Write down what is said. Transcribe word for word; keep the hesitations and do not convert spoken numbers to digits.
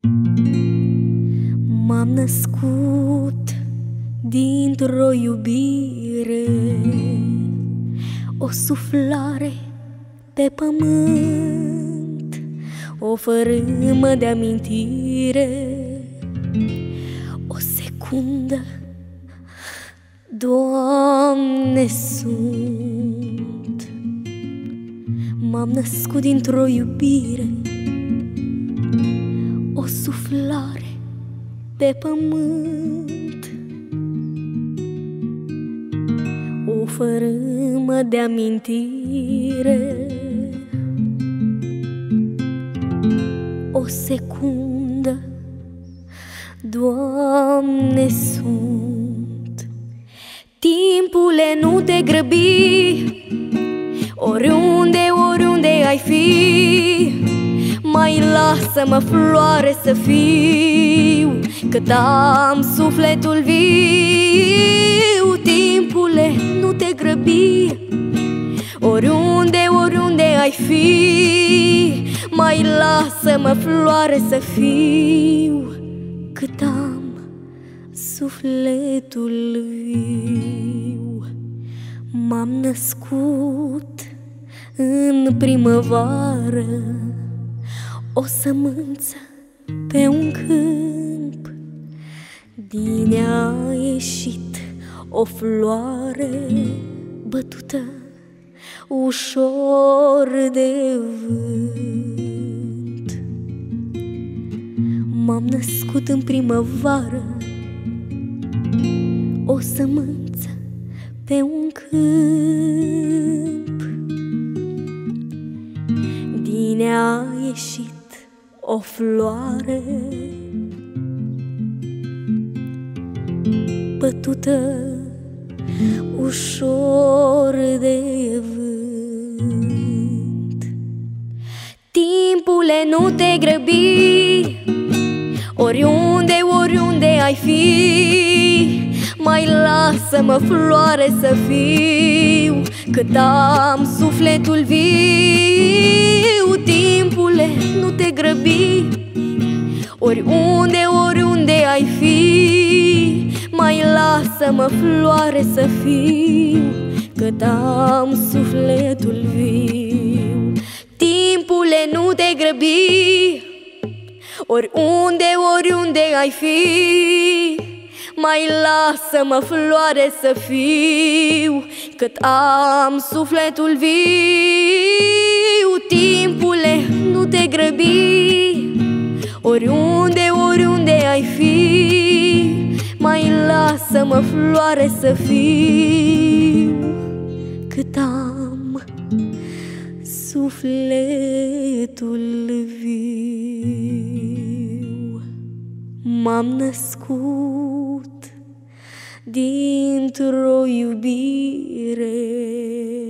M-am născut dintr-o iubire, o suflare pe pământ, o fărâmă de amintire, o secundă, Doamne, sunt. M-am născut dintr-o iubire, o suflare pe pământ, o fărâmă de amintire, o secundă, Doamne, sunt. Timpule, nu te grăbi, oriunde, oriunde ai fi, mai lasă-mă floare să fiu, cât am sufletul viu. Timpule, nu te grăbi, oriunde, oriunde ai fi, mai lasă-mă floare să fiu, cât am sufletul viu. M-am născut în primăvară, o sămânță pe un câmp, din ea a ieșit o floare bătută ușor de vânt. M-am născut în primăvară, o sămânță pe un câmp, din ea a ieșit o floare bătută ușor de vânt. Timpule, nu te grăbi, oriunde, oriunde ai fi, mai lasă-mă floare să fiu, cât am sufletul viu. Timpule, nu te grăbi, oriunde, oriunde ai fi, mai lasă-mă floare să fiu, cât am sufletul viu. Timpule, nu te grăbi, oriunde, oriunde ai fi, mai lasă-mă floare să fiu, cât am sufletul viu. Timpule, nu te grăbi, oriunde, oriunde ai fi, mai lasă-mă floare să fiu, cât am sufletul viu. M-am născut dintr-o iubire,